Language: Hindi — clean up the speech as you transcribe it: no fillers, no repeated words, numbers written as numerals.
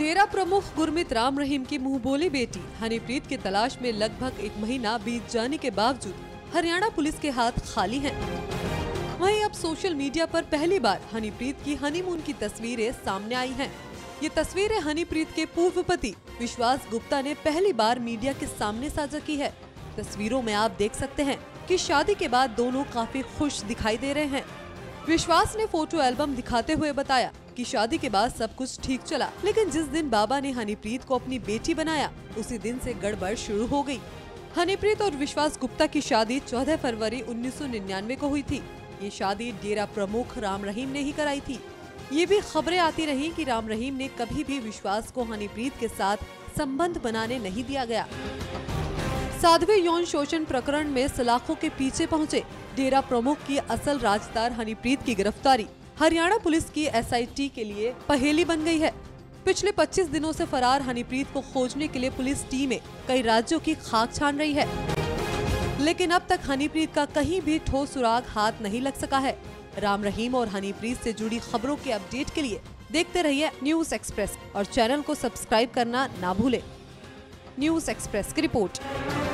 डेरा प्रमुख गुरमीत राम रहीम की मुंहबोली बेटी हनीप्रीत की तलाश में लगभग 1 महीना बीत जाने के बावजूद हरियाणा पुलिस के हाथ खाली हैं। वहीं अब सोशल मीडिया पर पहली बार हनीप्रीत की हनीमून की तस्वीरें सामने आई हैं। ये तस्वीरें हनीप्रीत के पूर्व पति विश्वास गुप्ता ने पहली बार मीडिया के सामने साझा की है। तस्वीरों में आप देख सकते हैं कि शादी के बाद दोनों काफी खुश दिखाई दे रहे हैं। विश्वास ने फोटो एल्बम दिखाते हुए बताया कि शादी के बाद सब कुछ ठीक चला, लेकिन जिस दिन बाबा ने हनीप्रीत को अपनी बेटी बनाया उसी दिन से गड़बड़ शुरू हो गई। हनीप्रीत और विश्वास गुप्ता की शादी 14 फरवरी 1999 को हुई थी। ये शादी डेरा प्रमुख राम रहीम ने ही कराई थी। ये भी खबरें आती रही कि राम रहीम ने कभी भी विश्वास को हनीप्रीत के साथ संबंध बनाने नहीं दिया गया। साध्वी यौन शोषण प्रकरण में सलाखों के पीछे पहुंचे डेरा प्रमुख की असल राजदार हनीप्रीत की गिरफ्तारी हरियाणा पुलिस की SIT के लिए पहेली बन गई है। पिछले 25 दिनों से फरार हनीप्रीत को खोजने के लिए पुलिस टीमें कई राज्यों की खाक छान रही है, लेकिन अब तक हनीप्रीत का कहीं भी ठोस सुराग हाथ नहीं लग सका है। राम रहीम और हनीप्रीत से जुड़ी खबरों के अपडेट के लिए देखते रहिए न्यूज़ एक्सप्रेस और चैनल को सब्सक्राइब करना ना भूलें। न्यूज़ एक्सप्रेस की रिपोर्ट।